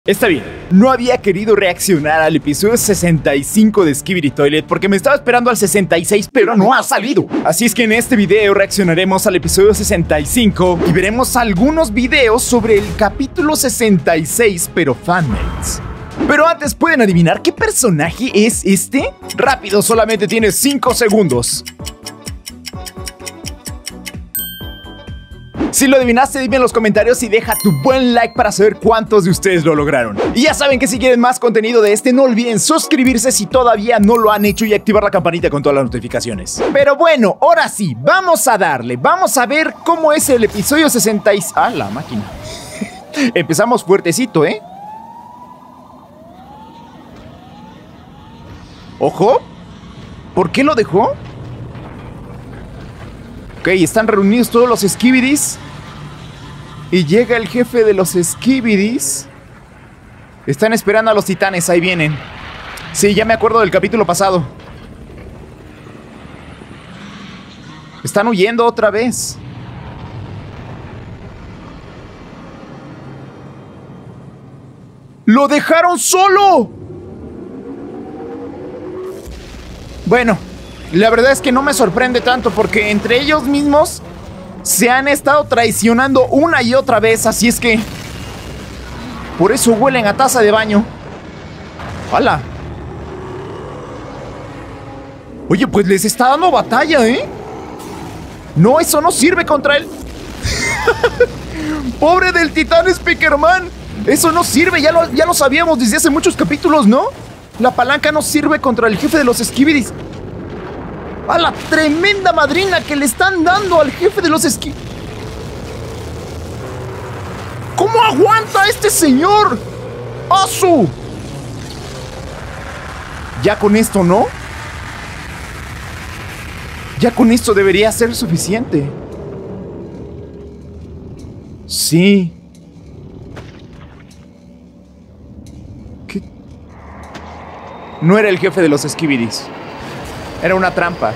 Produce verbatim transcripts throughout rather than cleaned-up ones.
Está bien, no había querido reaccionar al episodio sesenta y cinco de Skibidi Toilet porque me estaba esperando al sesenta y seis, pero no ha salido. Así es que en este video reaccionaremos al episodio sesenta y cinco y veremos algunos videos sobre el capítulo sesenta y seis, pero fanmates. Pero antes, ¿pueden adivinar qué personaje es este? Rápido, solamente tienes cinco segundos. Si lo adivinaste, dime en los comentarios y deja tu buen like para saber cuántos de ustedes lo lograron. Y ya saben que si quieren más contenido de este, no olviden suscribirse si todavía no lo han hecho y activar la campanita con todas las notificaciones. Pero bueno, ahora sí, vamos a darle. Vamos a ver cómo es el episodio sesenta y seis. ¡Ah, la máquina! Empezamos fuertecito, ¿eh? ¡Ojo! ¿Por qué lo dejó? Ok, están reunidos todos los Skibidis. Y llega el jefe de los Skibidis. Están esperando a los titanes, ahí vienen. Sí, ya me acuerdo del capítulo pasado. Están huyendo otra vez. ¡Lo dejaron solo! Bueno, la verdad es que no me sorprende tanto porque entre ellos mismos se han estado traicionando una y otra vez, así es que por eso huelen a taza de baño. ¡Hala! Oye, pues les está dando batalla, ¿eh? No, eso no sirve contra él. ¡Pobre del titán Speakerman! Eso no sirve, ya lo, ya lo sabíamos desde hace muchos capítulos, ¿no? La palanca no sirve contra el jefe de los Skibidis. ¡A la tremenda madrina que le están dando al jefe de los Skibidis! ¿Cómo aguanta este señor? ¡Asu! Ya con esto, ¿no? Ya con esto debería ser suficiente. Sí. ¿Qué? No era el jefe de los Skibidis. Era una trampa.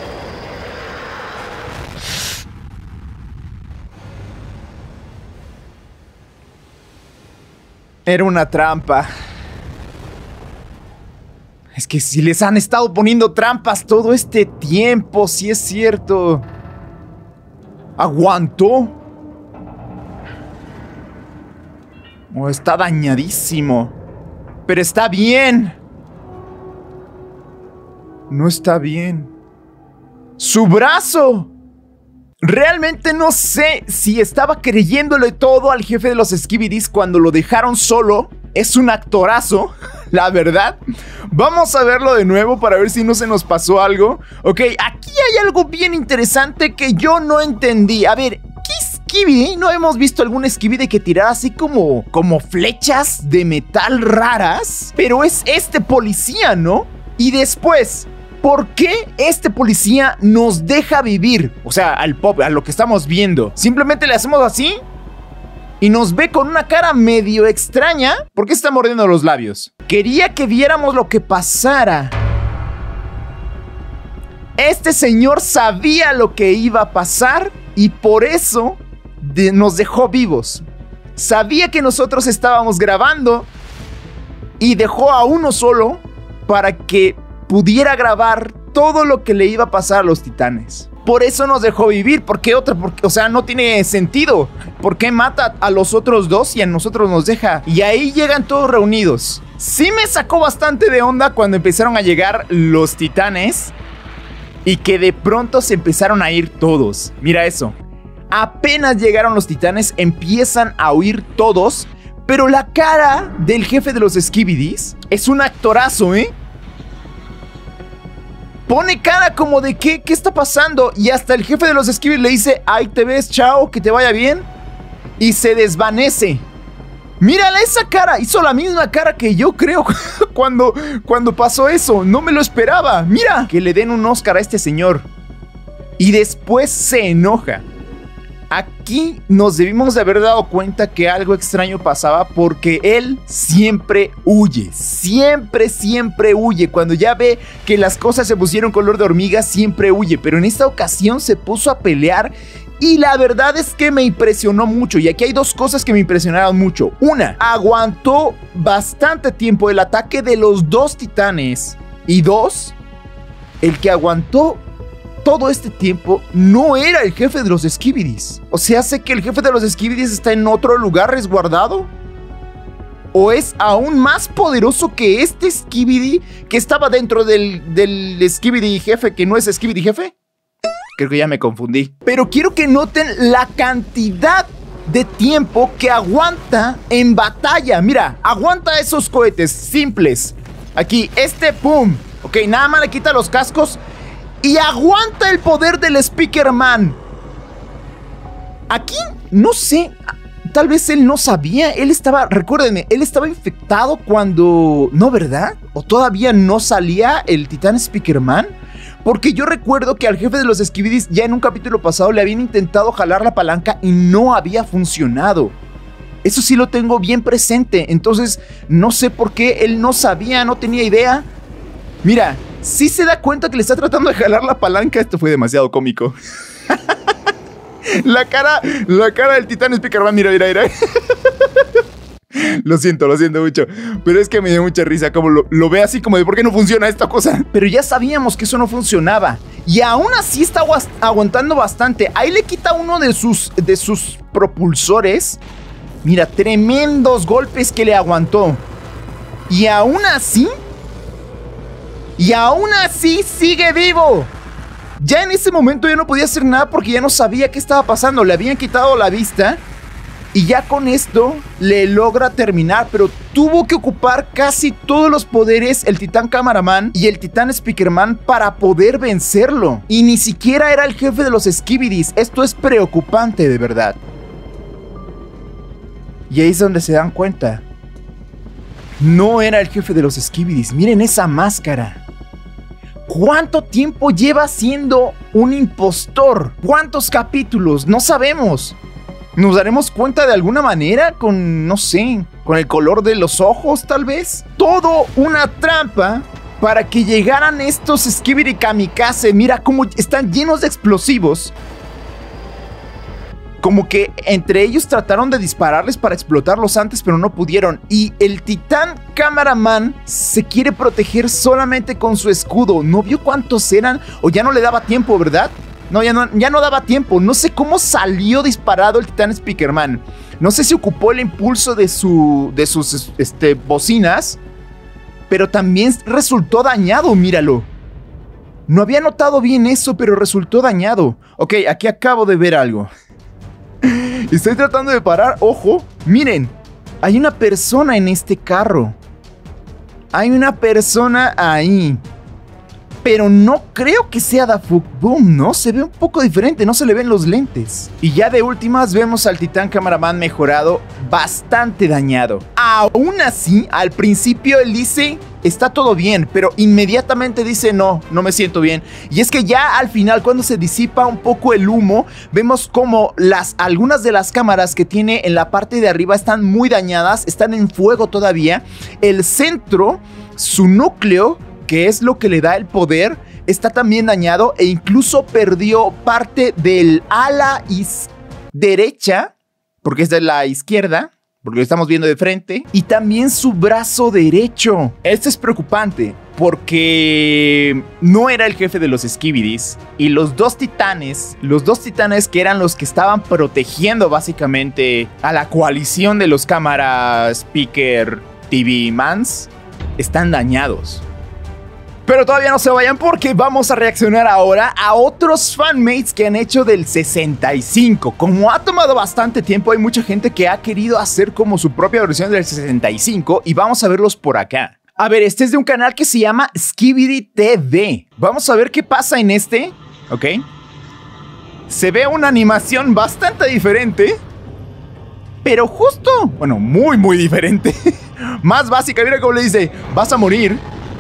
Era una trampa. Es que si les han estado poniendo trampas todo este tiempo, si es cierto. ¿Aguantó? Oh, está dañadísimo. Pero está bien. No está bien. ¡Su brazo! Realmente no sé si estaba creyéndole todo al jefe de los Skibidis cuando lo dejaron solo. Es un actorazo, la verdad. Vamos a verlo de nuevo para ver si no se nos pasó algo. Ok, aquí hay algo bien interesante que yo no entendí. A ver, ¿qué Skibidi? ¿No hemos visto algún Skibidi que tirara así como, como flechas de metal raras? Pero es este policía, ¿no? Y después, ¿por qué este policía nos deja vivir? O sea, al pop, a lo que estamos viendo. Simplemente le hacemos así y nos ve con una cara medio extraña. ¿Por qué está mordiendo los labios? Quería que viéramos lo que pasara. Este señor sabía lo que iba a pasar y por eso de- nos dejó vivos. Sabía que nosotros estábamos grabando y dejó a uno solo para que pudiera grabar todo lo que le iba a pasar a los titanes. Por eso nos dejó vivir. ¿Por qué otra? Porque, o sea, no tiene sentido. ¿Por qué mata a los otros dos y a nosotros nos deja? Y ahí llegan todos reunidos. Sí me sacó bastante de onda cuando empezaron a llegar los titanes y que de pronto se empezaron a ir todos. Mira eso. Apenas llegaron los titanes, empiezan a huir todos, pero la cara del jefe de los Skibidis es un actorazo, ¿eh? Pone cara como de ¿qué? ¿Qué está pasando? Y hasta el jefe de los Skibidis le dice: ahí te ves, chao, que te vaya bien. Y se desvanece. Mírale esa cara. Hizo la misma cara que yo, creo, cuando, cuando pasó eso. No me lo esperaba. Mira, que le den un Oscar a este señor. Y después se enoja. Aquí nos debimos de haber dado cuenta que algo extraño pasaba porque él siempre huye, siempre, siempre huye. Cuando ya ve que las cosas se pusieron color de hormiga, siempre huye. Pero en esta ocasión se puso a pelear Y la verdad es que me impresionó mucho. Y aquí hay dos cosas que me impresionaron mucho. Una, aguantó bastante tiempo el ataque de los dos titanes. Y dos, el que aguantó todo este tiempo no era el jefe de los Skibidis. O sea, ¿hace que el jefe de los Skibidis está en otro lugar resguardado? ¿O es aún más poderoso que este Skibidi que estaba dentro del, del Skibidi jefe que no es Skibidi jefe? Creo que ya me confundí. Pero quiero que noten la cantidad de tiempo que aguanta en batalla. Mira, aguanta esos cohetes simples. Aquí, este, pum. Ok, nada más le quita los cascos. Y aguanta el poder del Speakerman. Aquí, no sé. Tal vez él no sabía. Él estaba, recuérdenme, él estaba infectado cuando... ¿No, verdad? ¿O todavía no salía el titán Speakerman? Porque yo recuerdo que al jefe de los Skibidis ya en un capítulo pasado le habían intentado jalar la palanca y no había funcionado. Eso sí lo tengo bien presente. Entonces no sé por qué él no sabía, no tenía idea. Mira, sí se da cuenta que le está tratando de jalar la palanca. Esto fue demasiado cómico. La cara, la cara del titán Speakerman, mira, mira, mira. Lo siento, lo siento mucho. Pero es que me dio mucha risa como lo, lo ve así como de ¿por qué no funciona esta cosa? Pero ya sabíamos que eso no funcionaba. Y aún así está aguantando bastante. Ahí le quita uno de sus, de sus propulsores. Mira, tremendos golpes que le aguantó. Y aún así... Y aún así sigue vivo. Ya en ese momento ya no podía hacer nada porque ya no sabía qué estaba pasando. Le habían quitado la vista. Y ya con esto le logra terminar, pero tuvo que ocupar casi todos los poderes el titán Cameraman y el titán Speakerman para poder vencerlo. Y ni siquiera era el jefe de los Skibidis. Esto es preocupante de verdad. Y ahí es donde se dan cuenta. No era el jefe de los Skibidis. Miren esa máscara. ¿Cuánto tiempo lleva siendo un impostor? ¿Cuántos capítulos? No sabemos. ¿Nos daremos cuenta de alguna manera? Con, no sé, con el color de los ojos, tal vez. Todo una trampa para que llegaran estos Skibidi Kamikaze. Mira cómo están llenos de explosivos. Como que entre ellos trataron de dispararles para explotarlos antes, pero no pudieron. Y el titán Cameraman se quiere proteger solamente con su escudo. ¿No vio cuántos eran? O ya no le daba tiempo, ¿verdad? No, ya no, ya no daba tiempo. No sé cómo salió disparado el titán Speakerman. No sé si ocupó el impulso de, su, de sus este, bocinas, pero también resultó dañado, míralo. No había notado bien eso, pero resultó dañado. Ok, aquí acabo de ver algo. Estoy tratando de parar. Ojo, miren. Hay una persona en este carro. Hay una persona ahí. Pero no creo que sea Dafuk Boom, ¿no? Se ve un poco diferente, no se le ven los lentes. Y ya de últimas vemos al titán Cameraman mejorado, bastante dañado. Aún así, al principio él dice, está todo bien, pero inmediatamente dice, no, no me siento bien. Y es que ya al final, cuando se disipa un poco el humo, vemos como las, algunas de las cámaras que tiene en la parte de arriba están muy dañadas, están en fuego todavía. El centro, su núcleo, que es lo que le da el poder, está también dañado e incluso perdió parte del ala derecha, porque es de la izquierda, porque lo estamos viendo de frente, y también su brazo derecho. Esto es preocupante, porque no era el jefe de los Skibidis, y los dos titanes, los dos titanes que eran los que estaban protegiendo básicamente a la coalición de los cámara speaker T V Mans, están dañados. Pero todavía no se vayan porque vamos a reaccionar ahora a otros fanmates que han hecho del sesenta y cinco. Como ha tomado bastante tiempo, hay mucha gente que ha querido hacer como su propia versión del sesenta y cinco y vamos a verlos por acá. A ver, este es de un canal que se llama Skibidi T V. Vamos a ver qué pasa en este, ¿ok? Se ve una animación bastante diferente, pero justo, bueno, muy muy diferente. Más básica, mira cómo le dice, vas a morir.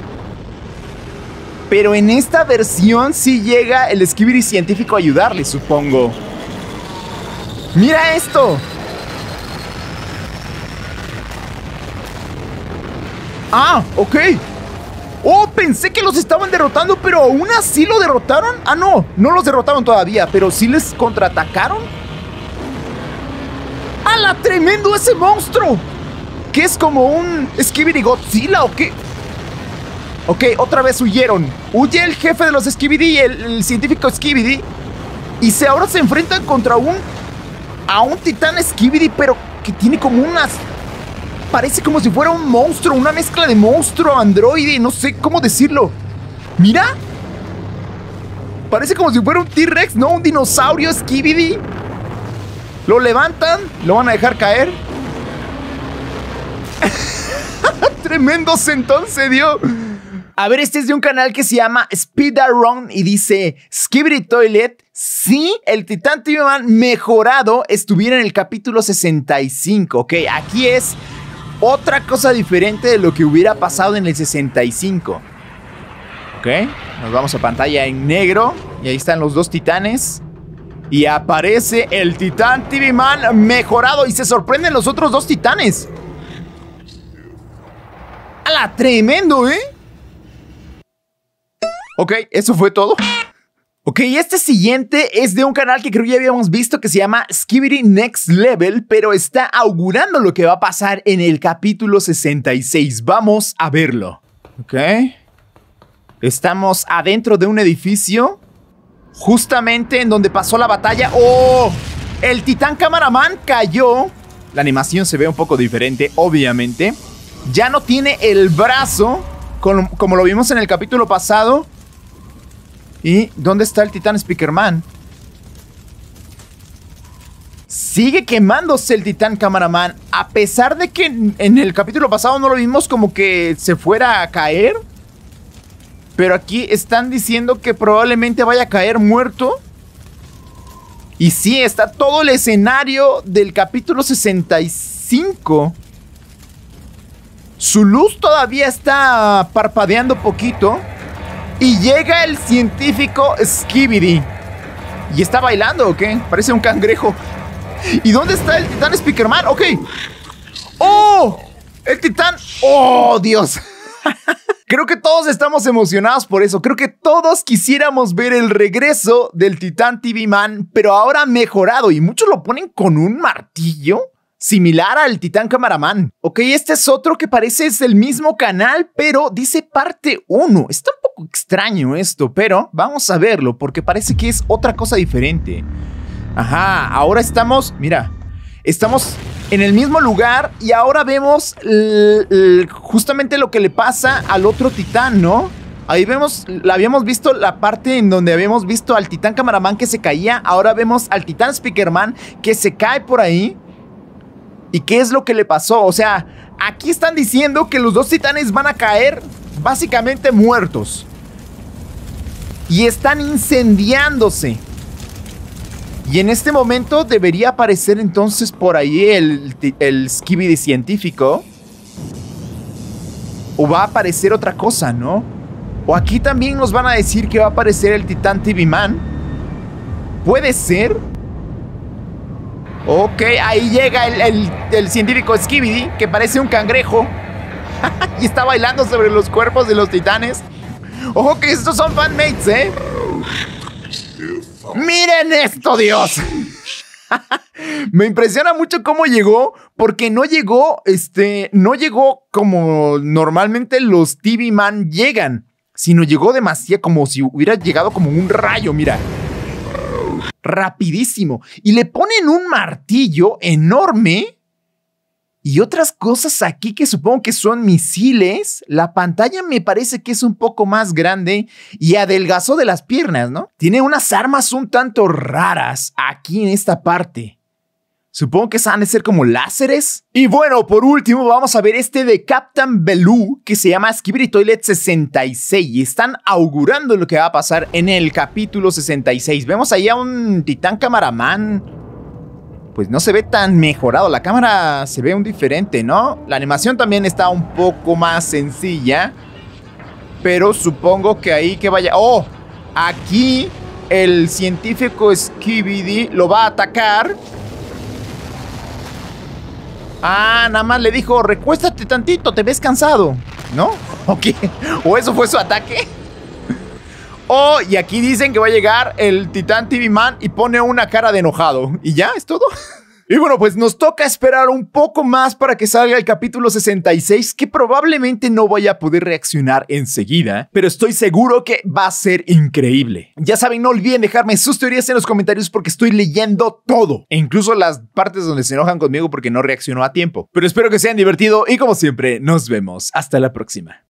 Pero en esta versión sí llega el Skibidi científico a ayudarle, supongo. ¡Mira esto! ¡Ah! ¡Ok! Oh, pensé que los estaban derrotando, pero aún así lo derrotaron. Ah, no, no los derrotaron todavía, pero sí les contraatacaron. ¡Hala, tremendo ese monstruo! ¿Qué es como un Skibidi Godzilla o qué? Ok, otra vez huyeron. Huye el jefe de los Skibidi, el, el científico Skibidi. Y se, ahora se enfrentan contra un... A un titán Skibidi, pero que tiene como unas... Parece como si fuera un monstruo, una mezcla de monstruo, androide, no sé cómo decirlo. ¡Mira! Parece como si fuera un T-Rex, ¿no? Un dinosaurio Skibidi. Lo levantan, lo van a dejar caer. Tremendo sentón se dio. A ver, este es de un canal que se llama Speedaround y dice: Skibidi Toilet, si el Titán T V Man mejorado estuviera en el capítulo sesenta y cinco. Ok, aquí es otra cosa diferente de lo que hubiera pasado en el sesenta y cinco. Ok, nos vamos a pantalla en negro y ahí están los dos titanes. Y aparece el Titán T V Man mejorado y se sorprenden los otros dos titanes. ¡Hala! Tremendo, ¿eh? Ok, eso fue todo. Ok, este siguiente es de un canal que creo que ya habíamos visto, que se llama Skibidi Next Level, pero está augurando lo que va a pasar en el capítulo sesenta y seis. Vamos a verlo. Ok. Estamos adentro de un edificio, justamente en donde pasó la batalla. ¡Oh! El Titán Cameraman cayó. La animación se ve un poco diferente, obviamente. Ya no tiene el brazo, como, como lo vimos en el capítulo pasado. ¿Y dónde está el Titán Speakerman? Sigue quemándose el Titán Cameraman, a pesar de que en el capítulo pasado no lo vimos como que se fuera a caer. Pero aquí están diciendo que probablemente vaya a caer muerto. Y sí, está todo el escenario del capítulo sesenta y cinco. Su luz todavía está parpadeando poquito. Y llega el científico Skibidi. ¿Y está bailando o qué? Parece un cangrejo. ¿Y dónde está el Titán Speakerman? Ok. ¡Oh! El Titán... ¡Oh, Dios! Creo que todos estamos emocionados por eso. Creo que todos quisiéramos ver el regreso del Titán T V Man, pero ahora mejorado. Y muchos lo ponen con un martillo similar al Titán Cameraman. Ok, este es otro que parece es el mismo canal, pero dice parte uno. Está un poco extraño esto, pero vamos a verlo porque parece que es otra cosa diferente. Ajá, ahora estamos, mira, estamos en el mismo lugar y ahora vemos l, l, justamente lo que le pasa al otro titán, ¿no? Ahí vemos, habíamos visto la parte en donde habíamos visto al Titán Cameraman que se caía. Ahora vemos al Titán Speakerman que se cae por ahí. ¿Y qué es lo que le pasó? O sea, aquí están diciendo que los dos titanes van a caer básicamente muertos. Y están incendiándose. Y en este momento debería aparecer entonces por ahí el, el Skibidi científico. O va a aparecer otra cosa, ¿no? O aquí también nos van a decir que va a aparecer el Titán T V Man. ¿Puede ser? Ok, ahí llega el, el, el científico Skibidi, que parece un cangrejo. Y está bailando sobre los cuerpos de los titanes. Ojo que estos son fanmates, ¿eh? ¡Miren esto, Dios! Me impresiona mucho cómo llegó, porque no llegó, este, no llegó como normalmente los T V Man llegan, sino llegó demasiado, como si hubiera llegado como un rayo, mira. Rapidísimo. Y le ponen un martillo enorme y otras cosas aquí que supongo que son misiles. La pantalla me parece que es un poco más grande y adelgazó de las piernas, ¿no? Tiene unas armas un tanto raras aquí en esta parte. Supongo que han de ser como láseres. Y bueno, por último vamos a ver este de Captain Baloo, que se llama Skibidi Toilet sesenta y seis. Y están augurando lo que va a pasar en el capítulo sesenta y seis. Vemos ahí a un Titán Cameraman. Pues no se ve tan mejorado. La cámara se ve un diferente, ¿no? La animación también está un poco más sencilla. Pero supongo que ahí que vaya... ¡Oh! Aquí el científico Skibidi lo va a atacar. Ah, nada más le dijo, recuéstate tantito, te ves cansado, ¿no? Ok, o eso fue su ataque. Oh, y aquí dicen que va a llegar el Titán T V Man y pone una cara de enojado. ¿Y ya? ¿Es todo? Y bueno, pues nos toca esperar un poco más para que salga el capítulo sesenta y seis, que probablemente no vaya a poder reaccionar enseguida, pero estoy seguro que va a ser increíble. Ya saben, no olviden dejarme sus teorías en los comentarios porque estoy leyendo todo, e incluso las partes donde se enojan conmigo porque no reaccionó a tiempo. Pero espero que se hayan divertido y como siempre, nos vemos. Hasta la próxima.